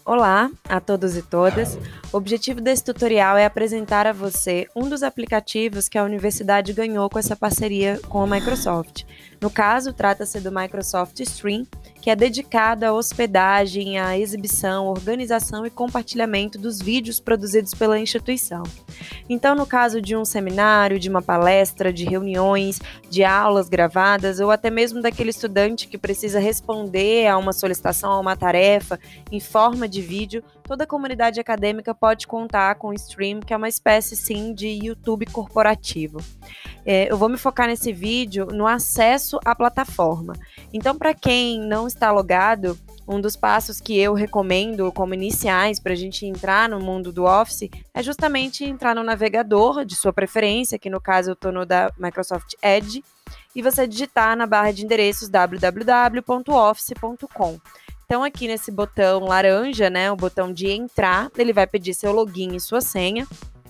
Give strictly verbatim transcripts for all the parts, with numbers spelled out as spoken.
Olá a todos e todas. O objetivo desse tutorial é apresentar a você um dos aplicativos que a universidade ganhou com essa parceria com a Microsoft. No caso, trata-se do Microsoft Stream, que é dedicado à hospedagem, à exibição, organização e compartilhamento dos vídeos produzidos pela instituição. Então, no caso de um seminário, de uma palestra, de reuniões, de aulas gravadas, ou até mesmo daquele estudante que precisa responder a uma solicitação, a uma tarefa, em forma de vídeo, toda a comunidade acadêmica pode contar com o Stream, que é uma espécie, sim, de YouTube corporativo. É, eu vou me focar nesse vídeo no acesso à plataforma. Então, para quem não está logado, um dos passos que eu recomendo como iniciais para a gente entrar no mundo do Office é justamente entrar no navegador de sua preferência, que no caso eu estou no da Microsoft Edge, e você digitar na barra de endereços w w w ponto office ponto com. Então, aqui nesse botão laranja, né, o botão de entrar, ele vai pedir seu login e sua senha,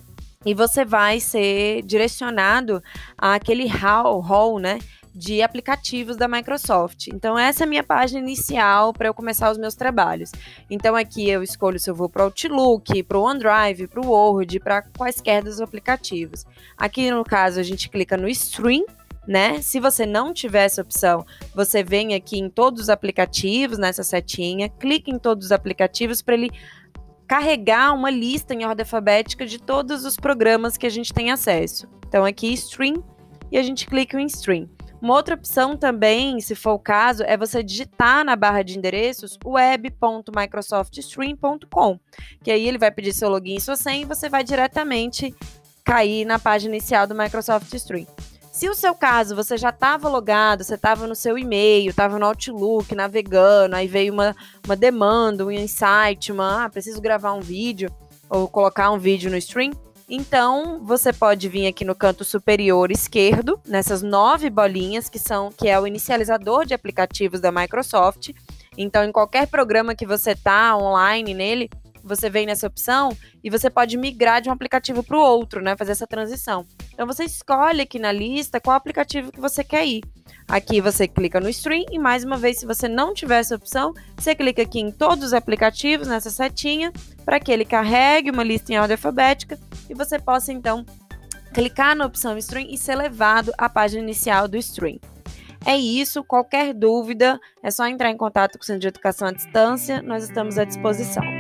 e você vai ser direcionado àquele hall, hall, né, de aplicativos da Microsoft. Então, essa é a minha página inicial para eu começar os meus trabalhos. Então, aqui eu escolho se eu vou para o Outlook, para o OneDrive, para o Word, para quaisquer dos aplicativos. Aqui, no caso, a gente clica no Stream, né? Se você não tiver essa opção, você vem aqui em todos os aplicativos, nessa setinha, clica em todos os aplicativos para ele carregar uma lista em ordem alfabética de todos os programas que a gente tem acesso. Então, aqui Stream, e a gente clica em Stream. Uma outra opção também, se for o caso, é você digitar na barra de endereços web ponto microsoft stream ponto com, que aí ele vai pedir seu login e sua senha e você vai diretamente cair na página inicial do Microsoft Stream. Se o seu caso, você já estava logado, você estava no seu e-mail, estava no Outlook, navegando, aí veio uma, uma demanda, um insight, uma, ah, preciso gravar um vídeo ou colocar um vídeo no Stream, então você pode vir aqui no canto superior esquerdo, nessas nove bolinhas, que, são, que é o inicializador de aplicativos da Microsoft. Então, em qualquer programa que você está online nele, você vem nessa opção e você pode migrar de um aplicativo para o outro, né? Fazer essa transição. Então, você escolhe aqui na lista qual aplicativo que você quer ir. Aqui você clica no Stream e, mais uma vez, se você não tiver essa opção, você clica aqui em todos os aplicativos, nessa setinha, para que ele carregue uma lista em ordem alfabética e você possa, então, clicar na opção Stream e ser levado à página inicial do Stream. É isso, qualquer dúvida, é só entrar em contato com o Centro de Educação à Distância, nós estamos à disposição.